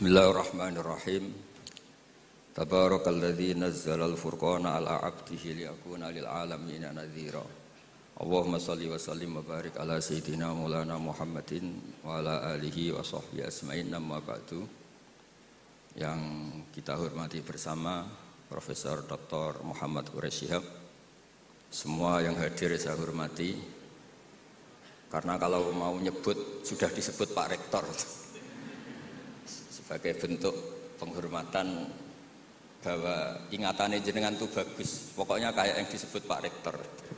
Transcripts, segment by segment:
Bismillahirrahmanirrahim. Tabarakalladzi nazzalal furqana ala 'abdihi liyakuna lil 'alamin nadhira. Allahumma shalli wa sallim wa barik ala sayyidina Maulana Muhammadin wa ala alihi wa sahbihi asma'in. Amma ba'du. Yang kita hormati bersama Profesor Dr. Muhammad Quraish Shihab. Semua yang hadir saya hormati. Karena kalau mau nyebut sudah disebut Pak Rektor. Sebagai bentuk penghormatan bahwa ingatannya jenengan itu bagus, pokoknya kayak yang disebut Pak Rektor.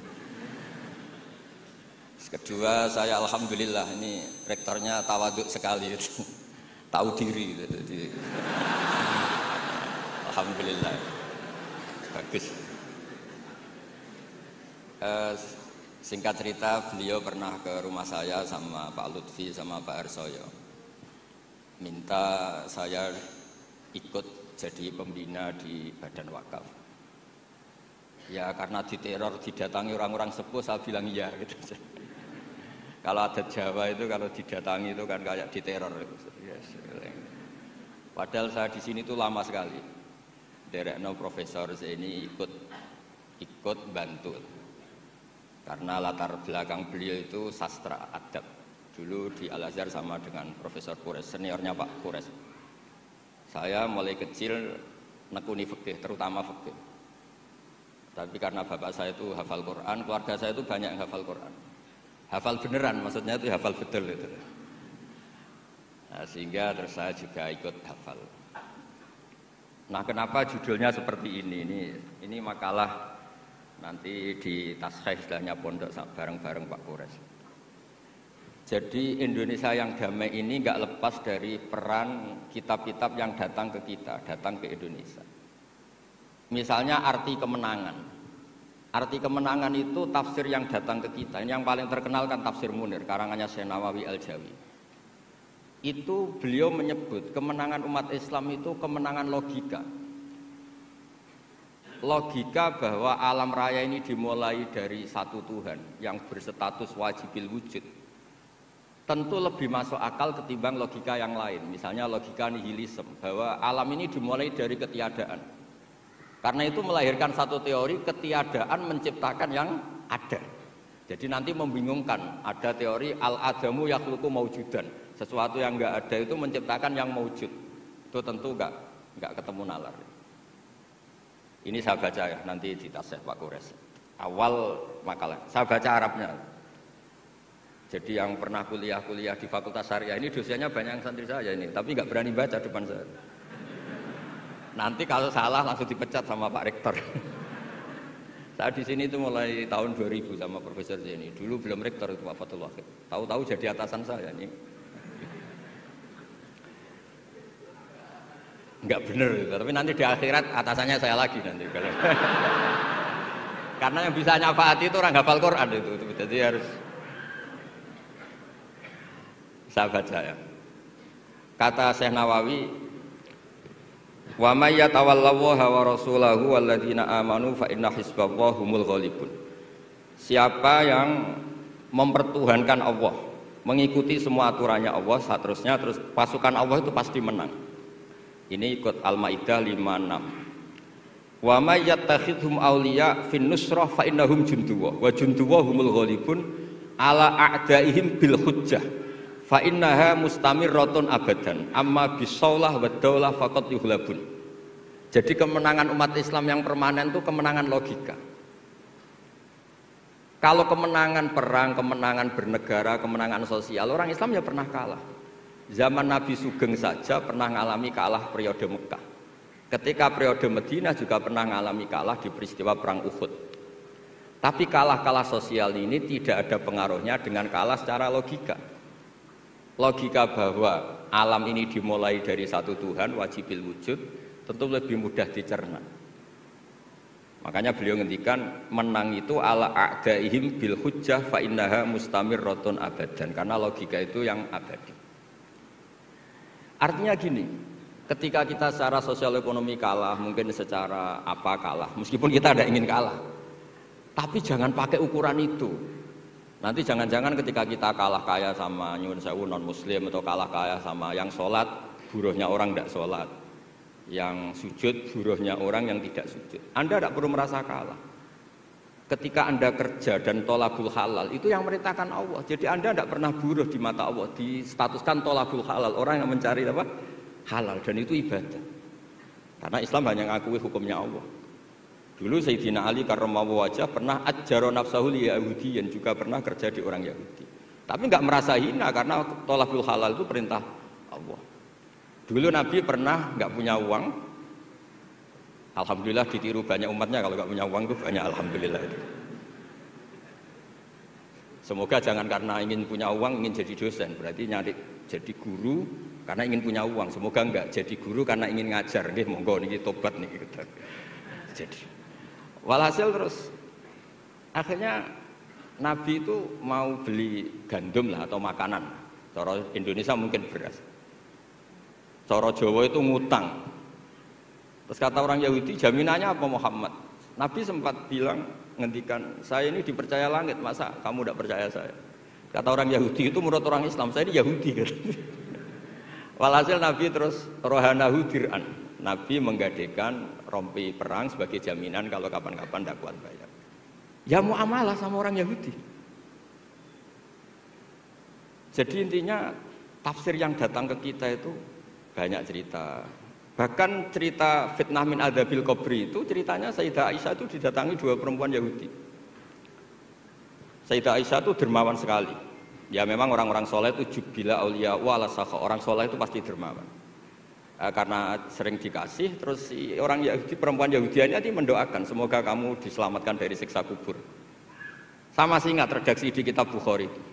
Kedua, saya alhamdulillah ini rektornya tawaduk sekali, tahu diri. Alhamdulillah, bagus. Singkat cerita, beliau pernah ke rumah saya sama Pak Lutfi sama Pak Arsoyo. Minta saya ikut jadi pembina di Badan Wakaf. Ya karena diteror, didatangi orang-orang sepuh, saya bilang iya gitu. Kalau adat Jawa itu kalau didatangi itu kan kayak diteror. Yes. Padahal saya di sini tuh lama sekali. Derekno Profesor ini ikut bantu. Karena latar belakang beliau itu sastra adab. Dulu di Al-Azhar sama dengan Profesor Quraish, seniornya Pak Quraish. Saya mulai kecil nekuni fikih, terutama fikih. Tapi karena bapak saya itu hafal Quran, keluarga saya itu banyak yang hafal Quran. Hafal beneran, maksudnya itu hafal betul itu. Nah, sehingga terus saya juga ikut hafal. Nah, kenapa judulnya seperti ini? Ini makalah nanti di taskhih istilahnya pondok bareng-bareng Pak Quraish. Jadi Indonesia yang damai ini nggak lepas dari peran kitab-kitab yang datang ke kita, datang ke Indonesia. Misalnya arti kemenangan. Arti kemenangan itu tafsir yang datang ke kita. Ini yang paling terkenal kan tafsir Munir, karangannya Syekh Nawawi Al-Jawi. Itu beliau menyebut kemenangan umat Islam itu kemenangan logika. Logika bahwa alam raya ini dimulai dari satu Tuhan yang berstatus wajibil wujud. Tentu lebih masuk akal ketimbang logika yang lain. Misalnya logika nihilisme, bahwa alam ini dimulai dari ketiadaan. Karena itu melahirkan satu teori ketiadaan menciptakan yang ada. Jadi nanti membingungkan, ada teori al-adamu yakhluqu maujudan. Sesuatu yang enggak ada itu menciptakan yang maujud. Itu tentu enggak ketemu nalar. Ini saya baca ya, nanti di tasih Pak Quraish. Awal makalah, saya baca Arabnya. Jadi yang pernah kuliah di Fakultas Syariah ini dosennya banyak yang santri saya ini, tapi nggak berani baca depan saya. Nanti kalau salah langsung dipecat sama Pak Rektor. Saya di sini itu mulai tahun 2000 sama Profesor Zeni. Dulu belum Rektor itu Pak Fathul Wahid. Tahu-tahu jadi atasan saya ini. Nggak bener itu, tapi nanti di akhirat atasannya saya lagi nanti. Karena yang bisa nyafaati itu orang hafal Quran itu, jadi harus. Saya baca ya. Kata Syekh Nawawi, wa may yatawallallaha wa rasulahu walladzina amanu fa inna hizballahi humul ghalibun. Siapa yang mempertuhankan Allah, mengikuti semua aturannya Allah, seterusnya terus pasukan Allah itu pasti menang. Ini ikut Al-Maidah 56. Wa may yattakhidhum awliya fin nusrah fa innahum junduwa wa junduwa humul ghalibun ala a'daihim bil hujjah. Fa innaha mustamirratun abadan amma bisaulah wa daulah faqat yuhlabun. Jadi kemenangan umat Islam yang permanen itu kemenangan logika. Kalau kemenangan perang, kemenangan bernegara, kemenangan sosial, orang Islam ya pernah kalah. Zaman Nabi Sugeng saja pernah mengalami kalah periode Mekah. Ketika periode Madinah juga pernah mengalami kalah di peristiwa perang Uhud. Tapi kalah-kalah sosial ini tidak ada pengaruhnya dengan kalah secara logika. Logika bahwa alam ini dimulai dari satu Tuhan wajibil wujud tentu lebih mudah dicerna. Makanya beliau ngendikan menang itu ala a'daihim bil hujjah fa innaha mustamirratun abadan, karena logika itu yang abadi. Artinya gini, ketika kita secara sosial ekonomi kalah, mungkin secara apa kalah, meskipun kita tidak ingin kalah, tapi jangan pakai ukuran itu. Nanti jangan-jangan ketika kita kalah kaya sama nyuwun sewu non muslim atau kalah kaya sama yang sholat, buruhnya orang tidak sholat, yang sujud buruhnya orang yang tidak sujud. Anda tidak perlu merasa kalah. Ketika Anda kerja dan tolabul halal, itu yang merintahkan Allah. Jadi Anda tidak pernah buruh di mata Allah, distatuskan tolabul halal, orang yang mencari apa? Halal, dan itu ibadah. Karena Islam hanya mengakui hukumnya Allah. Dulu Sayyidina Ali karramallahu wajhah pernah ajjaro nafsahu li Yahudiyin, juga pernah kerja di orang Yahudi. Tapi nggak merasa hina karena tolabul halal itu perintah Allah. Dulu Nabi pernah nggak punya uang, alhamdulillah ditiru banyak umatnya. Kalau nggak punya uang itu banyak, alhamdulillah itu. Semoga jangan karena ingin punya uang ingin jadi dosen, berarti nyari jadi guru karena ingin punya uang. Semoga enggak jadi guru karena ingin ngajar. Nggih, monggo niki tobat niki gitu. Jadi walhasil terus akhirnya Nabi itu mau beli gandum lah atau makanan. Cara Indonesia mungkin beras. Cara Jawa itu ngutang. Terus kata orang Yahudi, jaminannya apa Muhammad? Nabi sempat bilang, ngendikan, saya ini dipercaya langit, masa kamu tidak percaya saya? Kata orang Yahudi itu menurut orang Islam, saya ini Yahudi. Walhasil Nabi terus rohanahu dir'an. Nabi menggadekan rompi perang sebagai jaminan kalau kapan-kapan tidak kuat bayar. Ya muamalah sama orang Yahudi. Jadi intinya tafsir yang datang ke kita itu banyak cerita. Bahkan cerita fitnah min adzabil qabri itu ceritanya Sayyidah Aisyah itu didatangi dua perempuan Yahudi. Sayyidah Aisyah itu dermawan sekali. Ya memang orang-orang soleh itu jubila auliya wala sakha. Orang soleh itu pasti dermawan. Karena sering dikasih, terus si orang Yahudi, perempuan Yahudianya ini mendoakan semoga kamu diselamatkan dari siksa kubur. Sama sih ingat redaksi di kitab Bukhari itu.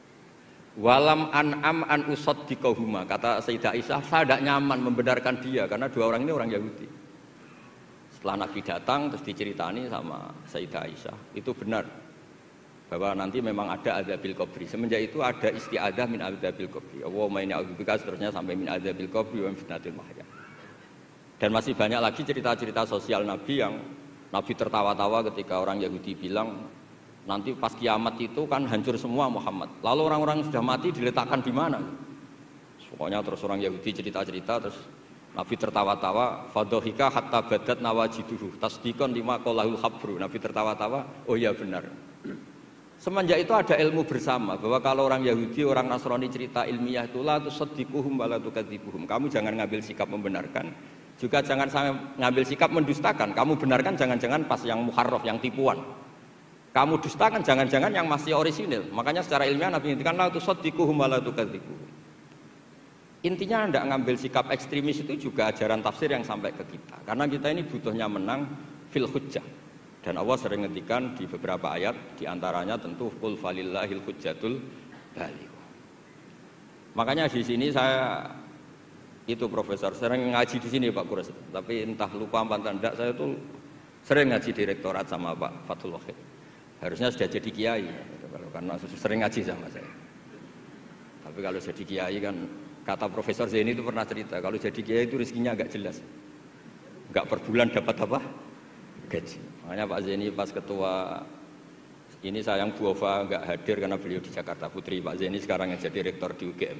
Walam an'am an usaddiqahuma, kata Sayyidah Aisyah, saya tidak nyaman membenarkan dia karena dua orang ini orang Yahudi. Setelah Nabi datang terus diceritani sama Sayyidah Aisyah, itu benar bahwa nanti memang ada adzabil qabri. Semenjak itu ada isti'adzah min adzabil qabri. Allahumma inni a'udzubika, seterusnya sampai min adzabil qabri wa min fitnatil mahya. Dan masih banyak lagi cerita-cerita sosial Nabi yang Nabi tertawa-tawa ketika orang Yahudi bilang nanti pas kiamat itu kan hancur semua Muhammad. Lalu orang-orang yang sudah mati diletakkan di mana? Pokoknya terus orang Yahudi cerita-cerita, terus Nabi tertawa-tawa, fadhahika hatta badat nawajiduhu tasdiqan lima qalahul khabru. Nabi tertawa-tawa, oh iya benar. Semenjak itu ada ilmu bersama bahwa kalau orang Yahudi, orang Nasrani cerita ilmiah itu la tusaddiquhum wa la tukadzibuhum. Kamu jangan ngambil sikap membenarkan, juga jangan sampai ngambil sikap mendustakan. Kamu benarkan jangan-jangan pas yang muharraf, yang tipuan. Kamu dustakan jangan-jangan yang masih orisinil. Makanya secara ilmiah Nabi ngendikan la tusaddiquhum wa la tukadzibuhum. Intinya tidak ngambil sikap ekstremis itu juga ajaran tafsir yang sampai ke kita. Karena kita ini butuhnya menang fil hujjah. Dan Allah sering ngendikan di beberapa ayat, diantaranya tentu qul falillahil hujjatul baligh. Makanya di sini saya itu profesor sering ngaji di sini Pak Kures. Tapi entah lupa apa tidak, saya tuh sering ngaji di rektorat sama Pak Fathul Wahid. Harusnya sudah jadi kiai, karena sering ngaji sama saya. Tapi kalau jadi kiai kan, kata Profesor Zaini itu pernah cerita, kalau jadi kiai itu rezekinya agak jelas, nggak per bulan dapat apa gaji. Makanya Pak Zaini pas ketua ini sayang Bu Ova nggak hadir karena beliau di Jakarta, putri Pak Zaini sekarang yang jadi rektor di UGM.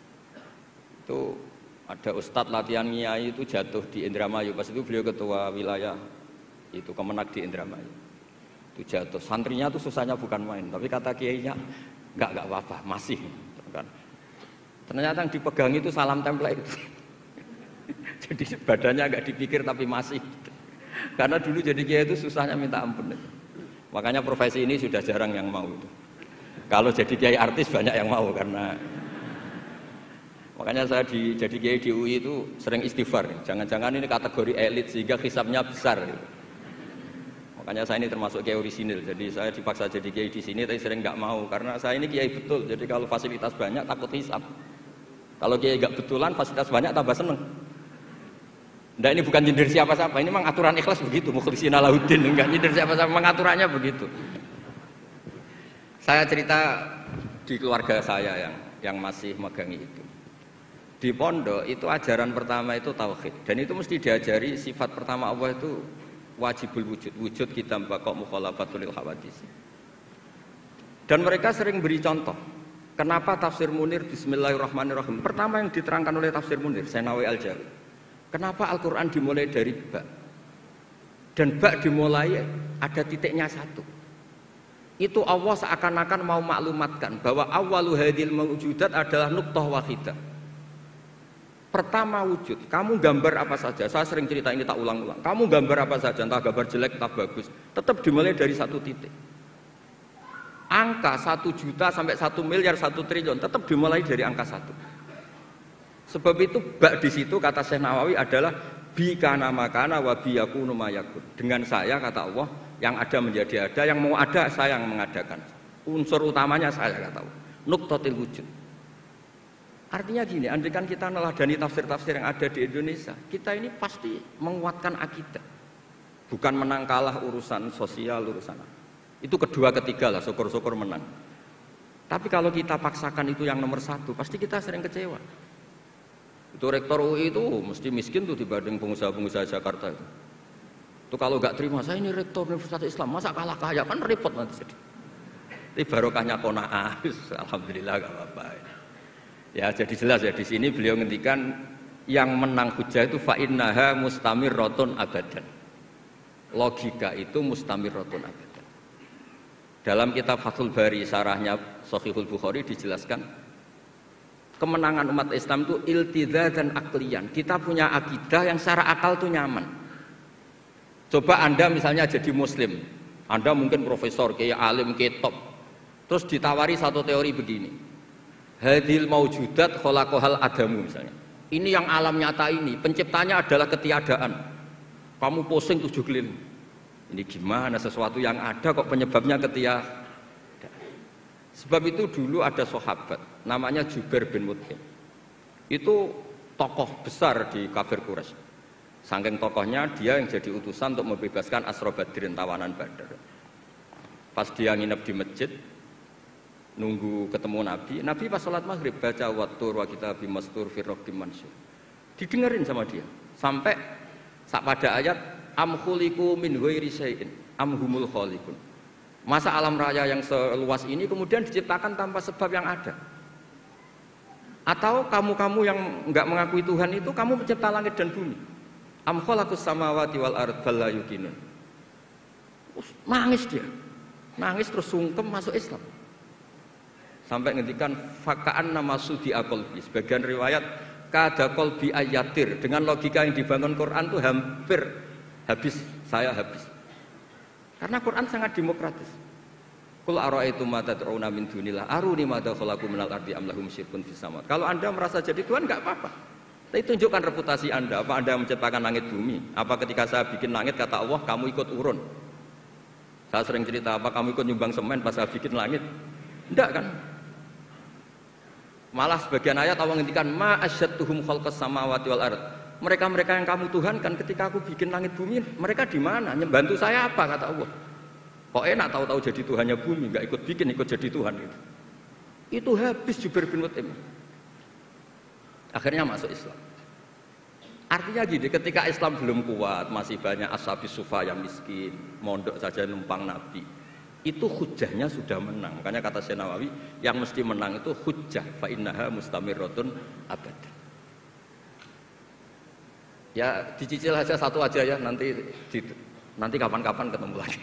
Itu ada ustadz latihan kiai itu jatuh di Indramayu, pas itu beliau ketua wilayah itu Kemenak di Indramayu. Itu jatuh, santrinya tuh susahnya bukan main, tapi kata kiainya nggak apa-apa, masih kan. Ternyata yang dipegang itu salam tempel itu. Jadi badannya agak dipikir tapi masih. Karena dulu jadi kiai itu susahnya minta ampun. Makanya profesi ini sudah jarang yang mau itu. Kalau jadi kiai artis banyak yang mau karena makanya saya jadi kiai di UI itu sering istighfar. Jangan-jangan ini kategori elit sehingga hisabnya besar. Makanya saya ini termasuk kiai orisinil. Jadi saya dipaksa jadi kiai di sini tapi sering nggak mau karena saya ini kiai betul. Jadi kalau fasilitas banyak takut hisab. Kalau kiai nggak betulan fasilitas banyak tambah seneng. Nah ini bukan nyindir siapa-siapa, ini memang aturan ikhlas begitu, mukhlisin Alauddin, enggak nyindir siapa-siapa, memang aturannya begitu. Saya cerita di keluarga saya yang masih megangi itu. Di pondok itu ajaran pertama itu tauhid, dan itu mesti diajari sifat pertama Allah itu wajibul wujud, wujud kita mbakok mukhalafatul lil hawadis. Dan mereka sering beri contoh, Kenapa tafsir Munir Bismillahirrahmanirrahim? Pertama yang diterangkan oleh tafsir Munir, Senawi Al-Jawi. Kenapa Al-Quran dimulai dari ba? Dan ba dimulai ada titiknya satu. Itu Allah seakan-akan mau maklumatkan bahwa awwalu hadil mawujudat adalah nuqtah wahidah. Pertama wujud, kamu gambar apa saja, saya sering cerita ini tak ulang-ulang. Kamu gambar apa saja, entah gambar jelek, entah bagus, tetap dimulai dari satu titik. Angka 1 juta sampai 1 miliar 1 triliun tetap dimulai dari angka 1. Sebab itu bak di situ kata Syekh Nawawi adalah bi kana makana wa bi yakunu mayakun. Dengan saya kata Allah yang ada menjadi ada, yang mau ada saya yang mengadakan. Unsur utamanya saya kata Allah. Nuqtatil wujud. Artinya gini, andaikan kita neladani tafsir-tafsir yang ada di Indonesia, kita ini pasti menguatkan akidah. Bukan menang kalah urusan sosial, urusan apa. Itu kedua ketiga lah, syukur-syukur menang. Tapi kalau kita paksakan itu yang nomor satu, pasti kita sering kecewa. Itu rektor UI itu mesti miskin tuh dibanding pengusaha-pengusaha Jakarta itu. Itu kalau nggak terima, saya ini rektor Universitas Islam, masa kalah kaya, kan repot nanti jadi. Tapi barokahnya qanaah, alhamdulillah gak apa-apa. Ya jadi jelas ya di sini beliau ngendikan yang menang hujah itu fa innaha mustamirratun abadan. Logika itu mustamirratun abadan. Dalam kitab Fathul Bari sarahnya Shahihul Bukhari dijelaskan kemenangan umat Islam itu iltidza dan aklian. Kita punya akidah yang secara akal tuh nyaman. Coba Anda misalnya jadi muslim, Anda mungkin profesor, kayak alim, kayak top. Terus ditawari satu teori begini. Hadil maujudat khalaqahal adamu misalnya. Ini yang alam nyata ini, penciptanya adalah ketiadaan. Kamu pusing 7 keliling. Ini gimana sesuatu yang ada kok penyebabnya ketiadaan. Sebab itu dulu ada sahabat namanya Jubair bin Mut'im. Itu tokoh besar di kafir Quraisy. Saking tokohnya dia yang jadi utusan untuk membebaskan Asra Badrin tawanan Badar. Pas dia nginep di masjid nunggu ketemu Nabi, Nabi pas sholat maghrib baca wattur wa kitabim mastur fi raqqim mansur. Didengerin sama dia sampai pada ayat am khuliqu min ghairi syai'in am humul khaliqun. Masa alam raya yang seluas ini kemudian diciptakan tanpa sebab yang ada? Atau kamu-kamu yang enggak mengakui Tuhan itu kamu pencipta langit dan bumi? Am khalaqus samawati wal ard bal la yuqinun. Nangis dia. Nangis terus sungkem masuk Islam. Sampai ngendikan fakaan nama sudi akolbi. Sebagian riwayat kada kolbi ayatir. Dengan logika yang dibangun Quran itu hampir habis, saya habis. Karena Quran sangat demokratis. Qul ara'aytum ma tad'una min dunillah aruni ma khalaqu minal ardi am lahum syirkun fis samawati. Kalau Anda merasa jadi Tuhan enggak apa-apa. Tapi tunjukkan reputasi Anda. Apa Anda menciptakan langit bumi? Apa ketika saya bikin langit kata Allah kamu ikut urun? Saya sering cerita apa kamu ikut nyumbang semen pas saya bikin langit? Enggak kan? Malah sebagian ayat Allah ngendikan ma asyadtuhum khalqas samawati wal ard. Mereka-mereka yang kamu tuhankan ketika aku bikin langit bumi, mereka di mana? Membantu saya apa kata Allah? Kok enak tahu-tahu jadi Tuhannya bumi, enggak ikut bikin, ikut jadi Tuhan gitu. Itu habis Jubair bin Mut'im. Akhirnya masuk Islam. Artinya gini, ketika Islam belum kuat, masih banyak ashabis sufa yang miskin, mondok saja numpang Nabi. Itu hujahnya sudah menang. Makanya kata Syekh Nawawi, yang mesti menang itu hujah fa innaha mustamirratun abadan. Ya dicicil aja satu aja ya, nanti kapan-kapan ketemu lagi.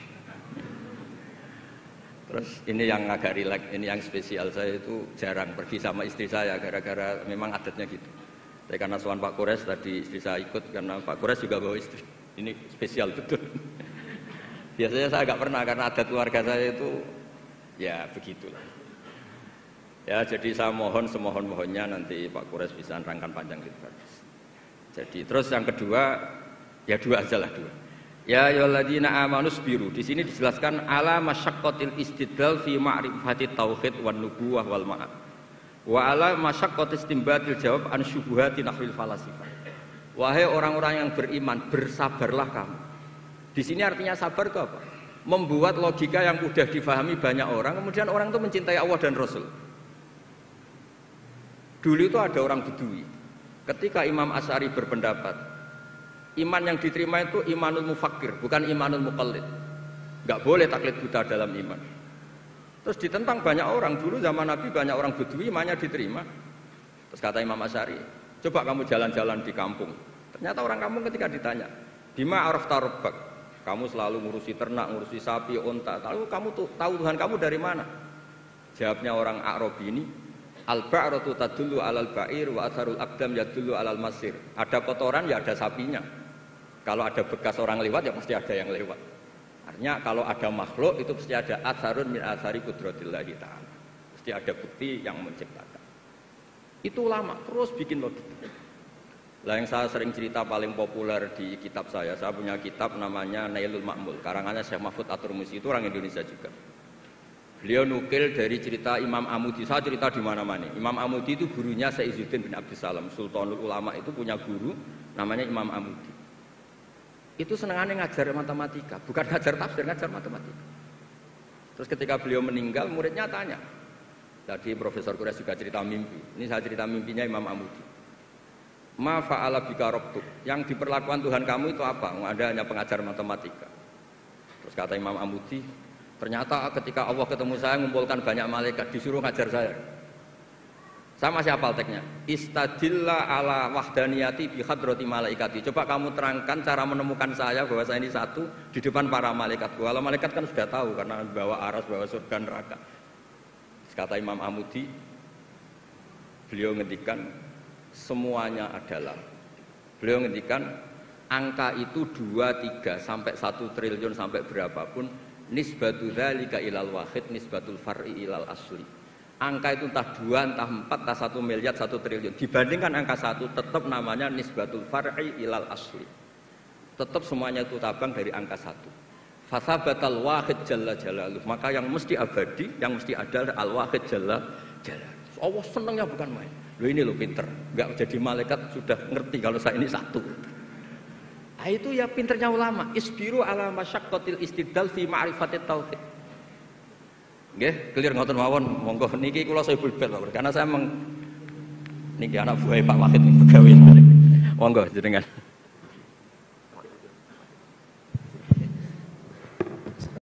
Terus ini yang agak rileks, ini yang spesial. Saya itu jarang pergi sama istri saya gara-gara memang adatnya gitu. Tapi karena soal Pak Kures tadi istri saya ikut karena Pak Kures juga bawa istri. Ini spesial betul. Biasanya saya nggak pernah karena adat keluarga saya itu ya begitulah. Ya jadi saya mohon semohon-mohonnya nanti Pak Kures bisa nerangkan panjang lebar. Jadi terus yang kedua ya dua aja lah dua. Ya ayyuhalladzina amanu sabiru. Di sini dijelaskan ala masyaqqatil istidlal fi ma'rifati tauhid wan nubuwah wal ma'ad. Wa ala masyaqqatis istinbatil jawab an syubuhati nahwil falasifah. Wahai orang-orang yang beriman, bersabarlah kamu. Di sini artinya sabar itu apa? Membuat logika yang mudah difahami banyak orang, kemudian orang itu mencintai Allah dan Rasul. Dulu itu ada orang Bedui. Ketika Imam Asy'ari berpendapat, iman yang diterima itu imanul mufakkir, bukan imanul muqallid. Enggak boleh taklid buta dalam iman. Terus ditentang banyak orang. Dulu zaman Nabi banyak orang Bedui imannya diterima. Terus kata Imam Asy'ari, coba kamu jalan-jalan di kampung. Ternyata orang kampung ketika ditanya, bima arafta rabbak, kamu selalu ngurusi ternak, ngurusi sapi, unta. Lalu kamu tahu Tuhan kamu dari mana? Jawabnya orang Arabi ini, al-ba'ratu tadullu alal ba'ir wa atharul aqdam yadullu alal masir. Ada kotoran ya ada sapinya. Kalau ada bekas orang lewat ya pasti ada yang lewat. Artinya kalau ada makhluk itu pasti ada atharun min athari qudratillahi ta'ala. Pasti ada bukti yang menciptakan. Itu ulama terus bikin logika. Lah yang saya sering cerita paling populer di kitab saya punya kitab namanya Nailul Ma'mul, karangannya Syekh Mahfud At-Turmusi, itu orang Indonesia juga. Beliau nukil dari cerita Imam Amudi. Saya cerita di mana-mana. Imam Amudi itu gurunya Syekh Izzuddin bin Abdussalam, Sultanul Ulama, itu punya guru namanya Imam Amudi. Itu senangannya ngajar matematika, bukan ngajar tafsir, ngajar matematika. Terus ketika beliau meninggal, muridnya tanya. Tadi Profesor Quraisy juga cerita mimpi. Ini saya cerita mimpinya Imam Amudi. Ma fa'ala bika rabbuk, yang diperlakukan Tuhan kamu itu apa? Anda hanya pengajar matematika. Terus kata Imam Amudi, ternyata ketika Allah ketemu saya mengumpulkan banyak malaikat, disuruh ngajar saya. Sama siapa teknya? Istadilla ala wahdaniyati bi hadrati malaikati. Coba kamu terangkan cara menemukan saya bahwa saya ini satu di depan para malaikat. Kalau malaikat kan sudah tahu karena bawa aras, bawa surga neraka. Kata Imam Amudi, beliau ngendikan semuanya adalah, beliau ngendikan angka itu 2, 3 sampai 1 triliun sampai berapapun, nisbatu dzalika ilal wahid nisbatul far'i ilal asli. Angka itu entah 2, entah 4, entah 1 miliar, 1 triliun. Dibandingkan angka 1 tetap namanya nisbatul far'i ilal asli. Tetap semuanya itu tabang dari angka 1. Fasabatal wahid jalla jalaluh. Maka yang mesti abadi, yang mesti ada al-wahid jalla jalaluh. Allah senangnya bukan main. Loh ini loh pinter. Enggak jadi malaikat sudah ngerti kalau saya ini satu. Nah, itu ya pinternya ulama. Isbiru ala masyaqqatil istidlal fi ma'rifatit tauhid. Nggih, clear ngoten mawon. Monggo niki kula saya bulbet karena saya niki anak buah Pak Wahid pegawe. Monggo jenengan.